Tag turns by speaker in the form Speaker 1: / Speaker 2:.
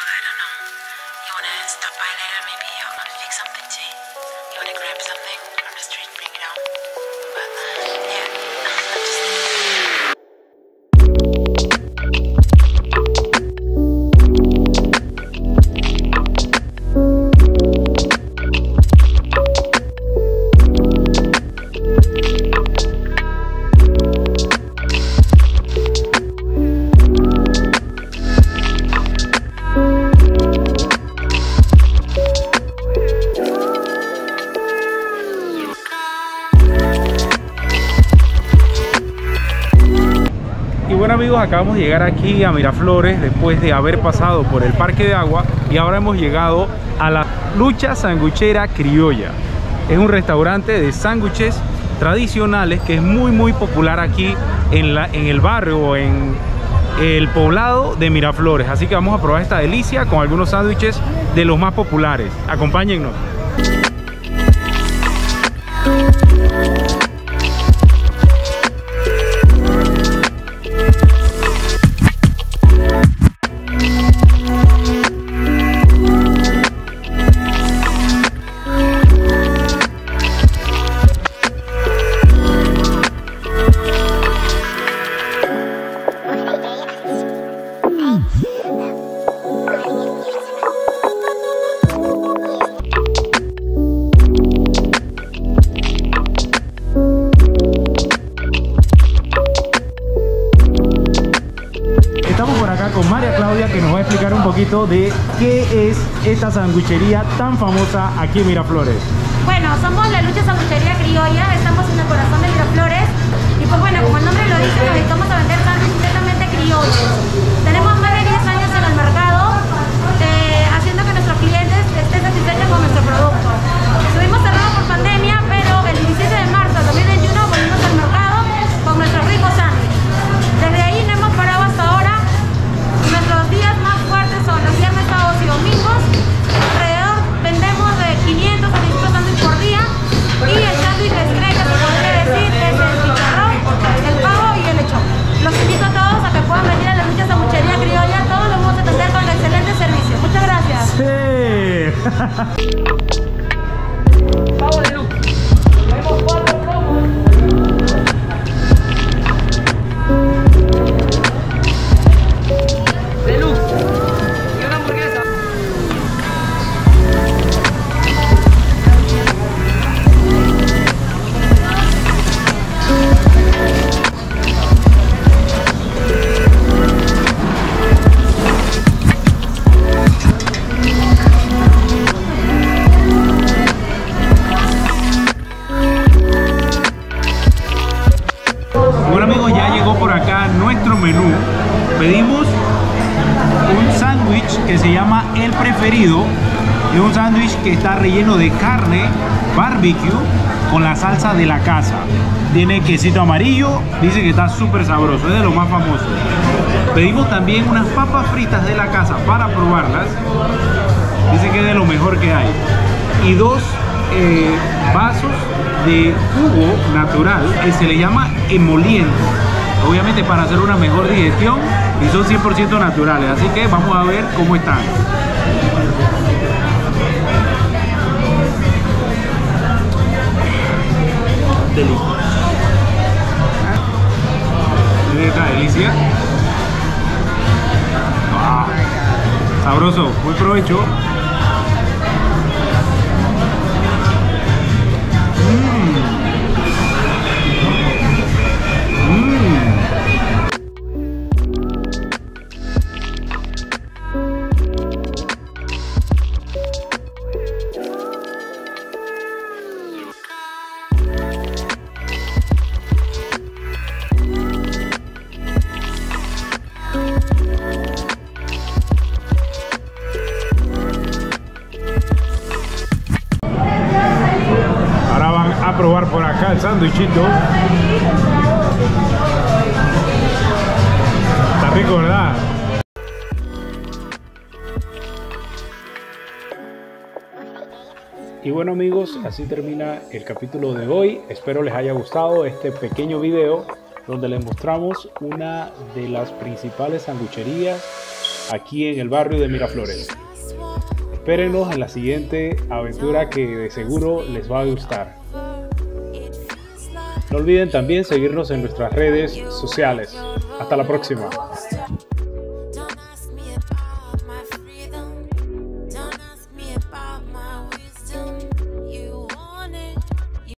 Speaker 1: I don't know. You wanna stop by later? Maybe I'm gonna fix something tea. You wanna grab something from the street, bring it home? But yeah, I'm just thinking.
Speaker 2: Bueno amigos, acabamos de llegar aquí a Miraflores después de haber pasado por el Parque de Agua y ahora hemos llegado a la Lucha Sanguchera Criolla. Es un restaurante de sándwiches tradicionales que es muy popular aquí en el barrio, en el poblado de Miraflores. Así que vamos a probar esta delicia con algunos sándwiches de los más populares. Acompáñennos. Estamos por acá con María Claudia, que nos va a explicar un poquito de qué es esta sanguchería tan famosa aquí en Miraflores.
Speaker 3: Bueno, somos la Lucha Sanguchería Criolla, estamos en el corazón de Miraflores y pues bueno, como el nombre lo dice, nos dedicamos a vender sándwiches completamente criollos. Tenemos más de 10 años en el mercado, haciendo que nuestros clientes estén satisfechos con nuestro producto. Estuvimos cerrados por pandemia, pero el 17 de marzo de 2021 volvimos al mercado con nuestros ricos sándwiches. Desde ahí no hemos parado hasta ahora. Nuestros días más fuertes son los viernes, sábados y domingos. Alrededor vendemos de 500 a 600 sándwiches por día. Y el sándwich estrella, se podría decir, es el chicharrón, el pavo y el lechón. Los invito a todos a que puedan venir a la Lucha Sanguchería Criolla. Todos los vamos a atender con excelente servicio. Muchas gracias.
Speaker 2: ¡Sí!
Speaker 4: Pavo de luz. Tenemos 4 promos. Deluxe y una hamburguesa.
Speaker 2: Bueno amigos, ya llegó por acá nuestro menú. Pedimos un sándwich que se llama El Preferido. Es un sándwich que está relleno de carne barbecue con la salsa de la casa. Tiene quesito amarillo, dice que está súper sabroso, es de los más famosos. Pedimos también unas papas fritas de la casa para probarlas. Dice que es de lo mejor que hay. Y dos vasos de jugo natural que se le llama emoliente, obviamente para hacer una mejor digestión, y son 100% naturales, así que vamos a ver cómo están. Delicioso. ¿Miren esta delicia? ¡Wow! Sabroso, buen provecho. A probar por acá el sándwichito. Está rico, ¿verdad? Y bueno amigos, así termina el capítulo de hoy. Espero les haya gustado este pequeño video donde les mostramos una de las principales sangucherías aquí en el barrio de Miraflores. Espérenos en la siguiente aventura que de seguro les va a gustar. No olviden también seguirnos en nuestras redes sociales. Hasta la próxima.